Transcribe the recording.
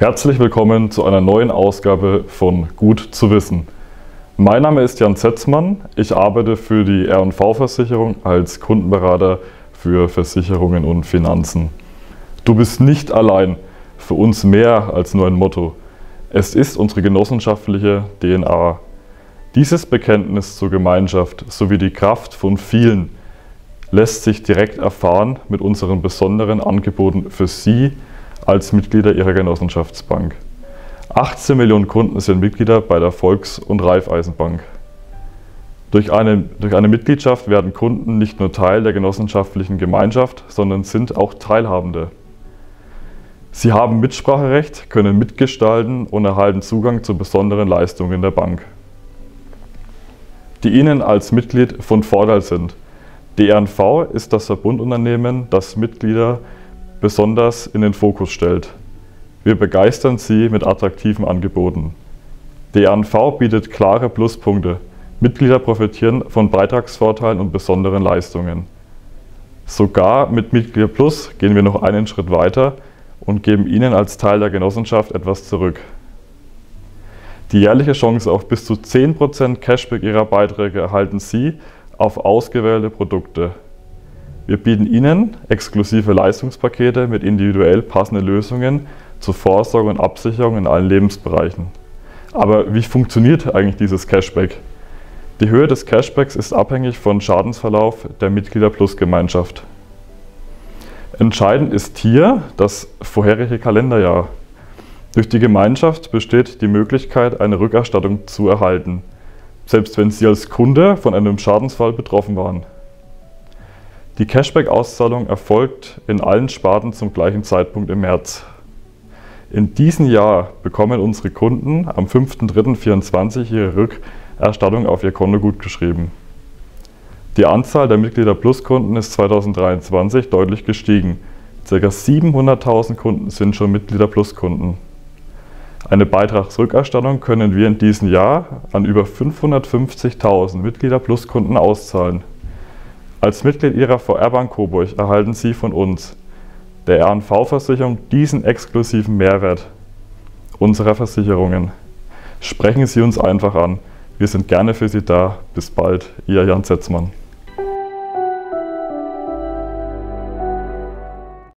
Herzlich willkommen zu einer neuen Ausgabe von Gut zu wissen. Mein Name ist Jan Zetzmann. Ich arbeite für die R&V-Versicherung als Kundenberater für Versicherungen und Finanzen. Du bist nicht allein. Für uns mehr als nur ein Motto. Es ist unsere genossenschaftliche DNA. Dieses Bekenntnis zur Gemeinschaft sowie die Kraft von vielen lässt sich direkt erfahren mit unseren besonderen Angeboten für Sie als Mitglieder Ihrer Genossenschaftsbank. 18 Millionen Kunden sind Mitglieder bei der Volks- und Raiffeisenbank. Durch eine Mitgliedschaft werden Kunden nicht nur Teil der genossenschaftlichen Gemeinschaft, sondern sind auch Teilhabende. Sie haben Mitspracherecht, können mitgestalten und erhalten Zugang zu besonderen Leistungen der Bank, die Ihnen als Mitglied von Vorteil sind. Die R&V ist das Verbundunternehmen, das Mitglieder besonders in den Fokus stellt. Wir begeistern Sie mit attraktiven Angeboten. Die R&V bietet klare Pluspunkte. Mitglieder profitieren von Beitragsvorteilen und besonderen Leistungen. Sogar mit Mitglieder Plus gehen wir noch einen Schritt weiter und geben Ihnen als Teil der Genossenschaft etwas zurück. Die jährliche Chance auf bis zu 10% Cashback Ihrer Beiträge erhalten Sie auf ausgewählte Produkte. Wir bieten Ihnen exklusive Leistungspakete mit individuell passenden Lösungen zur Vorsorge und Absicherung in allen Lebensbereichen. Aber wie funktioniert eigentlich dieses Cashback? Die Höhe des Cashbacks ist abhängig vom Schadensverlauf der Mitglieder-Plus-Gemeinschaft. Entscheidend ist hier das vorherige Kalenderjahr. Durch die Gemeinschaft besteht die Möglichkeit, eine Rückerstattung zu erhalten, selbst wenn Sie als Kunde von einem Schadensfall betroffen waren. Die Cashback-Auszahlung erfolgt in allen Sparten zum gleichen Zeitpunkt im März. In diesem Jahr bekommen unsere Kunden am 5.3.2024 ihre Rückerstattung auf ihr Konto gutgeschrieben. Die Anzahl der Mitglieder-Plus-Kunden ist 2023 deutlich gestiegen. Ca. 700.000 Kunden sind schon Mitglieder-Plus-Kunden. Eine Beitragsrückerstattung können wir in diesem Jahr an über 550.000 Mitglieder-Plus-Kunden auszahlen. Als Mitglied Ihrer VR-Bank Coburg erhalten Sie von uns, der R&V-Versicherung, diesen exklusiven Mehrwert unserer Versicherungen. Sprechen Sie uns einfach an. Wir sind gerne für Sie da. Bis bald, Ihr Jan Zetzmann.